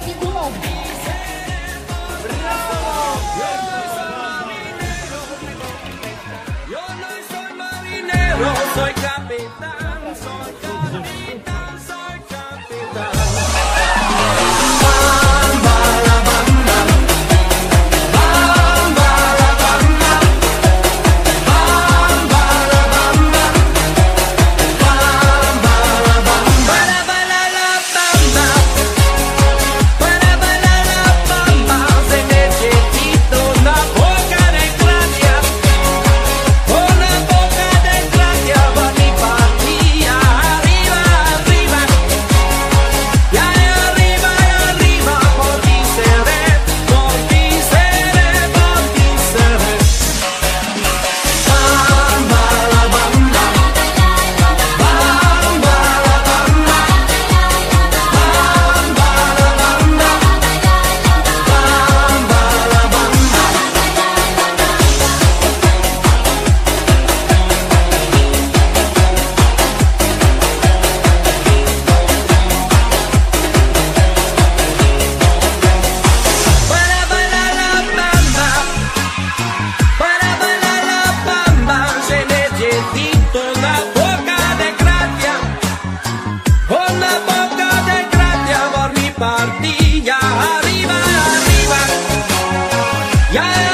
Titulón. Yo no soy marinero, soy capitán, soy capitán, soy capitán. Bamba la bamba, bamba la bamba, bamba la bamba, bamba la bamba. Para bailar la bamba, para bailar la bamba, se necesita una boca de gracia. Una boca de gracia va mi partida, arriba, arriba, y arriba, por ti seré, por ti seré, por ti seré. Bamba la bamba, bamba la bamba, bamba la bamba, bamba la bamba. Para bailar la bamba, para bailar la bamba, se necesita una boca de gracia, una boca de gracia por mi partida, arriba, arriba, y